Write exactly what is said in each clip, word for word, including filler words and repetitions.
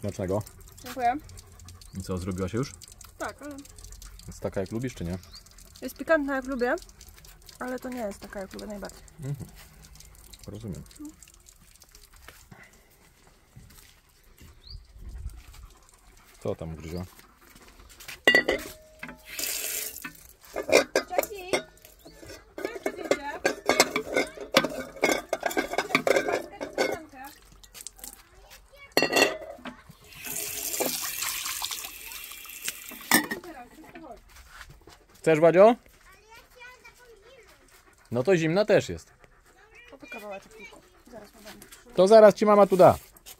Smacznego. Dziękuję. I co, zrobiła się już? Tak, ale... Jest taka jak lubisz, czy nie? Jest pikantna jak lubię, ale to nie jest taka jak lubię najbardziej. Mhm. Rozumiem. Co tam gryzia? Chcesz, Wadzio? No to zimna też jest. To kawałeczek tylko. Zaraz podam. To zaraz ci mama tu da.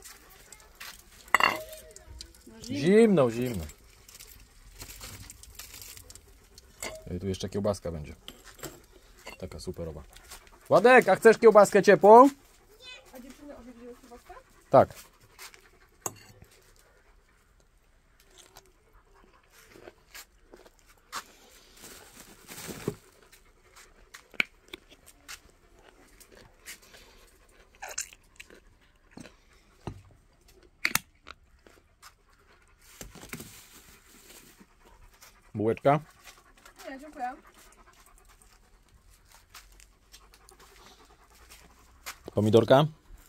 Zimną, zimną. I tu jeszcze kiełbaska będzie. Taka superowa. Władek, a chcesz kiełbaskę ciepłą? A dziewczyny odwiedziły kiełbaskę? Tak. Bułeczka? Nie, dziękuję. Pomidorka?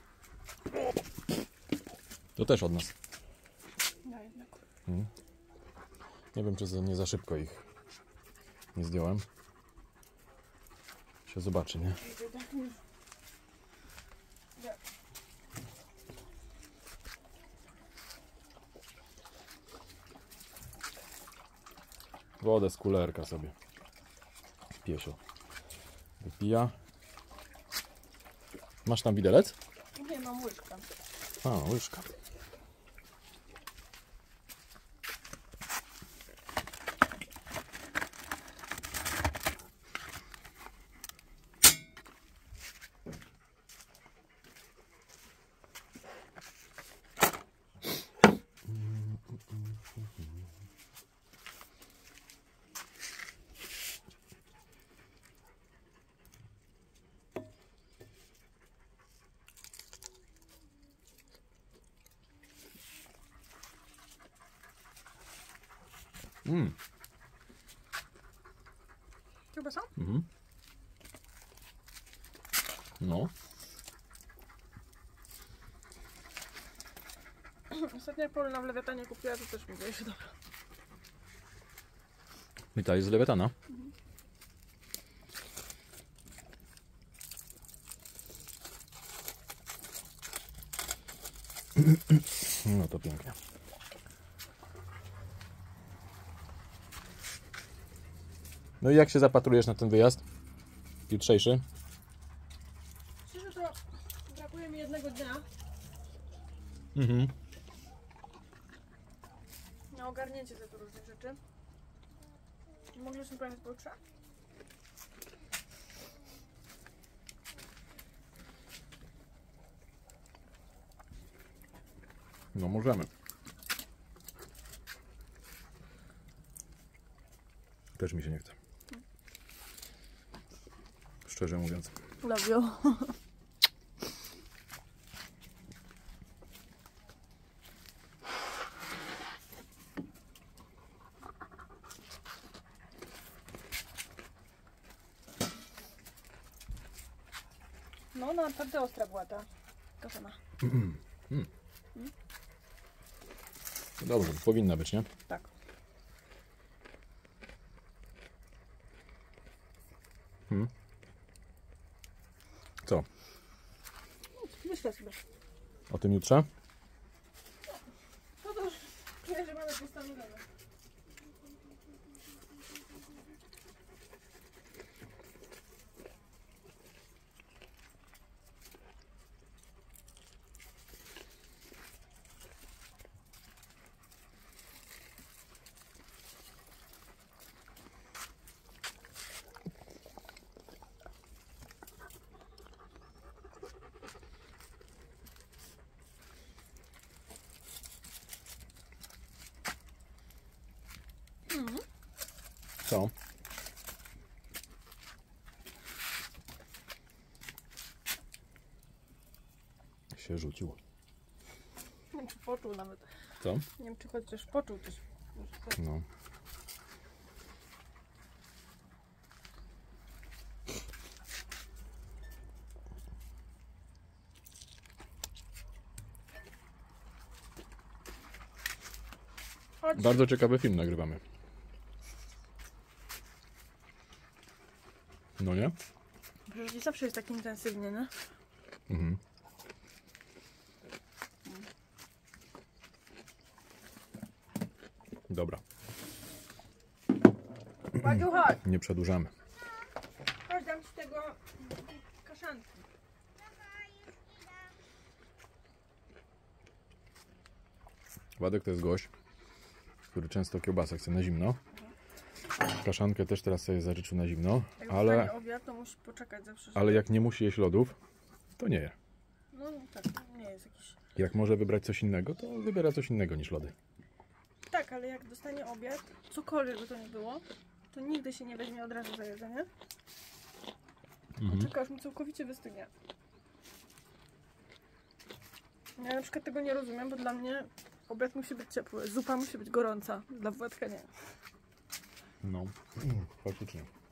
To też od nas. No jednak. Hmm. Nie wiem, czy za, nie za szybko ich nie zdjąłem. Się zobaczy, nie? Wodę z kulerka sobie piesio wypija. Masz tam widelec? Nie, mam łyżkę. A, łyżka. Mm. Kiełbasa? Mhm. No. Ostatnio jak Paulina w Lewiatanie kupiła, to też mówię, że dobra. I ta jest z Lewiatana. Mhm. No to pięknie. No i jak się zapatrujesz na ten wyjazd jutrzejszy? Szczerze to brakuje mi jednego dnia Mhm. na ogarnięcie za to różnych rzeczy. Mogliśmy pojechać pojutrze? No możemy. Też mi się nie chce. Szczerze mówiąc. Love you. No, na naprawdę ostra była ta kasana. Mm. Mm. Dobrze, powinna być, nie? Tak. Hmm. Co? Myślę sobie. O tym jutrze? No to już czuję, że mamy postanowione. Co? Się rzuciło. wiem, czy poczuł nawet. Co? Nie wiem, czy chociaż poczuł coś. No. Chodź. Bardzo ciekawy film nagrywamy. No nie? Przecież nie zawsze jest tak intensywnie, nie? Mhm. Dobra, Ładziu, chodź. nie przedłużamy. Chodź, dam ci tego kaszanki. Władek to jest gość, który często kiełbasę chce na zimno. Kaszankę też teraz sobie zażyczył na zimno, Jak ale, dostanie obiad, to musi poczekać zawsze. żeby- ale jak nie musi jeść lodów, to nie je. No tak, nie jest jakiś... Jak może wybrać coś innego, to wybiera coś innego niż lody. Tak, ale jak dostanie obiad, cokolwiek by to nie było, to nigdy się nie weźmie od razu za jedzenie. Mhm. Czeka, aż mi całkowicie wystygnie. Ja na przykład tego nie rozumiem, bo dla mnie obiad musi być ciepły, zupa musi być gorąca. Dla Władka nie. No, faktycznie.